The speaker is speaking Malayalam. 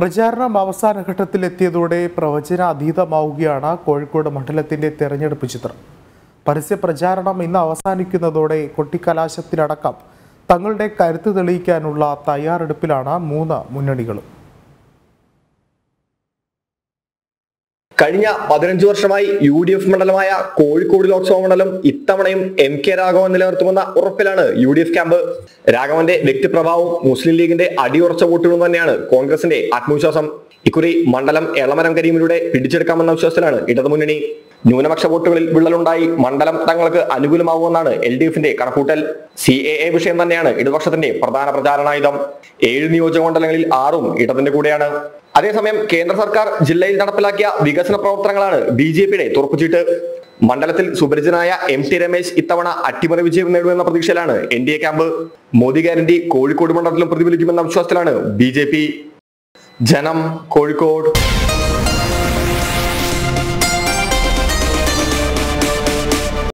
പ്രചാരണം അവസാന ഘട്ടത്തിലെത്തിയതോടെ പ്രവചനാതീതമാവുകയാണ് കോഴിക്കോട് മണ്ഡലത്തിന്റെ തെരഞ്ഞെടുപ്പ് ചിത്രം. പരസ്യ പ്രചാരണം ഇന്ന് അവസാനിക്കുന്നതോടെ കൊട്ടിക്കലാശത്തിലടക്കം തങ്ങളുടെ കരുത്ത് തെളിയിക്കാനുള്ള തയ്യാറെടുപ്പിലാണ് മൂന്ന് മുന്നണികളും. കഴിഞ്ഞ 15 വർഷമായി UDF മണ്ഡലമായ കോഴിക്കോട് ലോക്സഭാ മണ്ഡലം ഇത്തവണയും MK രാഘവൻ നിലനിർത്തുമെന്ന ഉറപ്പിലാണ് UDF ക്യാമ്പ്. രാഘവന്റെ വ്യക്തിപ്രഭാവവും മുസ്ലിം ലീഗിന്റെ അടിയുറച്ച വോട്ടുകളും തന്നെയാണ് കോൺഗ്രസിന്റെ ആത്മവിശ്വാസം. ഇക്കുറി മണ്ഡലം എളമരം കരീമിലൂടെ പിടിച്ചെടുക്കാമെന്ന വിശ്വാസത്തിലാണ് ഇടതുമുന്നണി. ന്യൂനപക്ഷ വോട്ടുകളിൽ വിള്ളലുണ്ടായി മണ്ഡലം തങ്ങൾക്ക് അനുകൂലമാവുമെന്നാണ് LDFന്റെ കണക്കൂട്ടൽ. CAA വിഷയം തന്നെയാണ് ഇടതുപക്ഷത്തിന്റെ പ്രധാന പ്രചാരണായുധം. 7 നിയോജക മണ്ഡലങ്ങളിൽ 6ഉം ഇടതിന്റെ കൂടെയാണ്. അതേസമയം കേന്ദ്ര സർക്കാർ ജില്ലയിൽ നടപ്പിലാക്കിയ വികസന പ്രവർത്തനങ്ങളാണ് BJPയുടെ തുറപ്പുചീട്ട്. മണ്ഡലത്തിൽ സുപരിചിതനായ MT രമേശ് ഇത്തവണ അട്ടിമറി വിജയം നേടുമെന്ന പ്രതീക്ഷയിലാണ് NDA camp. Modi guarantee Kozhikode മണ്ഡലത്തിലും പ്രതിഫലിക്കുമെന്ന വിശ്വാസത്തിലാണ് BJP. ജനം, കോഴിക്കോട്.